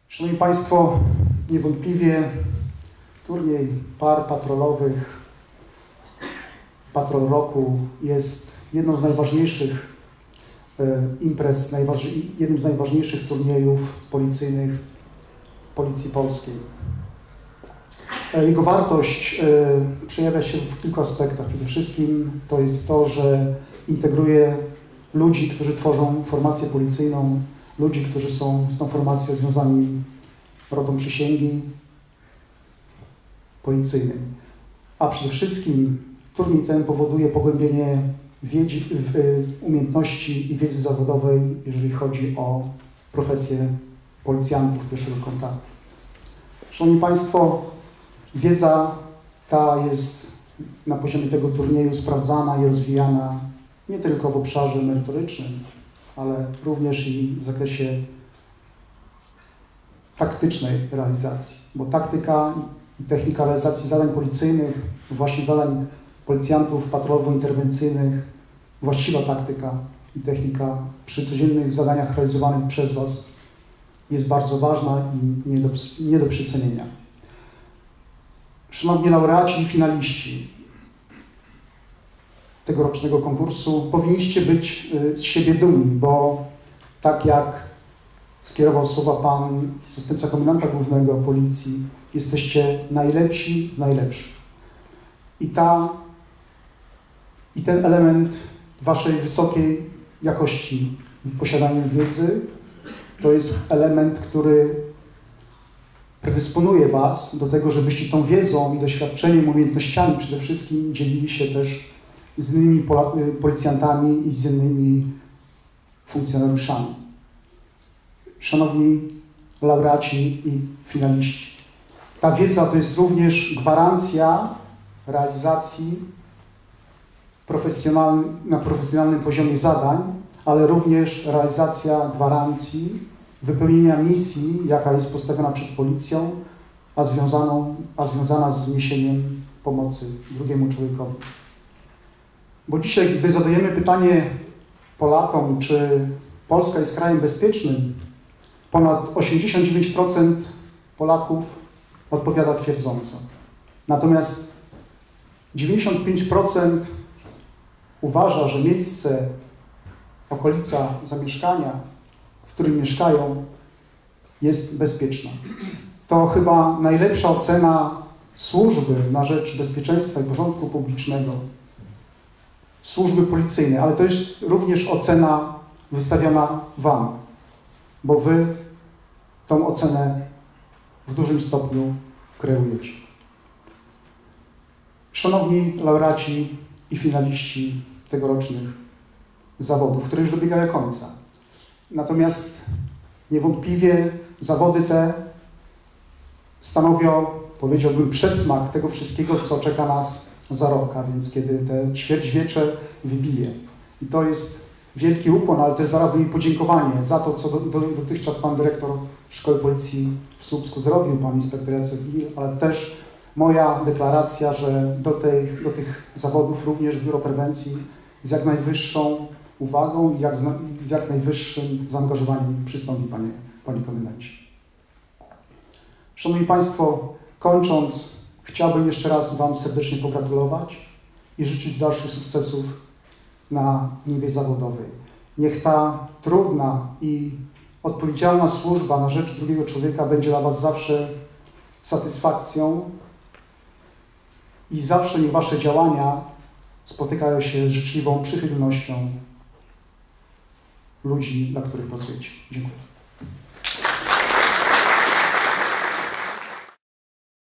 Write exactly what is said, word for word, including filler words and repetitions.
Szanowni Państwo, niewątpliwie turniej par patrolowych, Patrol Roku jest jedną z najważniejszych e, imprez, najważ, jednym z najważniejszych turniejów policyjnych Policji Polskiej. E, jego wartość e, przejawia się w kilku aspektach. Przede wszystkim to jest to, że integruje ludzi, którzy tworzą formację policyjną, ludzi, którzy są z tą formacją związani rotą przysięgi policyjnej. A przede wszystkim turniej ten powoduje pogłębienie wiedzy, umiejętności i wiedzy zawodowej, jeżeli chodzi o profesję policjantów pierwszego kontaktu. Szanowni Państwo, wiedza ta jest na poziomie tego turnieju sprawdzana i rozwijana nie tylko w obszarze merytorycznym, ale również i w zakresie taktycznej realizacji, bo taktyka i technika realizacji zadań policyjnych, właśnie zadań policjantów patrolowo-interwencyjnych, właściwa taktyka i technika przy codziennych zadaniach realizowanych przez Was jest bardzo ważna i nie do, nie do przecenienia. Szanowni laureaci i finaliści tegorocznego konkursu, powinniście być z siebie dumni, bo tak jak skierował słowa Pan zastępca komendanta głównego Policji, jesteście najlepsi z najlepszych. I, ta, I ten element Waszej wysokiej jakości posiadania wiedzy to jest element, który predysponuje Was do tego, żebyście tą wiedzą i doświadczeniem, umiejętnościami przede wszystkim dzielili się też z innymi policjantami i z innymi funkcjonariuszami. Szanowni laureaci i finaliści, ta wiedza to jest również gwarancja realizacji profesjonal, na profesjonalnym poziomie zadań, ale również realizacja gwarancji wypełnienia misji, jaka jest postawiona przed policją, a, związaną, a związana z niesieniem pomocy drugiemu człowiekowi. Bo dzisiaj, gdy zadajemy pytanie Polakom, czy Polska jest krajem bezpiecznym, ponad osiemdziesiąt dziewięć procent Polaków odpowiada twierdząco. Natomiast dziewięćdziesiąt pięć procent uważa, że miejsce, okolica zamieszkania, w którym mieszkają, jest bezpieczna. To chyba najlepsza ocena służby na rzecz bezpieczeństwa i porządku publicznego, służby policyjnej, ale to jest również ocena wystawiona Wam, bo Wy tą ocenę w dużym stopniu kreujecie. Szanowni laureaci i finaliści tegorocznych zawodów, które już dobiegają końca. Natomiast niewątpliwie zawody te stanowią, powiedziałbym, przedsmak tego wszystkiego, co czeka nas za rok, a więc kiedy te ćwierćwiecze wybije. I to jest wielki ukłon, ale też zarazem i podziękowanie za to, co do, do, dotychczas Pan Dyrektor Szkoły Policji w Słupsku zrobił, Pan Inspektor Jacek Gil, ale też moja deklaracja, że do, tej, do tych zawodów również Biuro Prewencji z jak najwyższą uwagą i jak, z jak najwyższym zaangażowaniem przystąpi, Panie, Panie Komendancie. Szanowni Państwo, kończąc, chciałbym jeszcze raz Wam serdecznie pogratulować i życzyć dalszych sukcesów na niwie zawodowej. Niech ta trudna i odpowiedzialna służba na rzecz drugiego człowieka będzie dla Was zawsze satysfakcją i zawsze niech Wasze działania spotykają się z życzliwą przychylnością ludzi, dla których pracujecie. Dziękuję.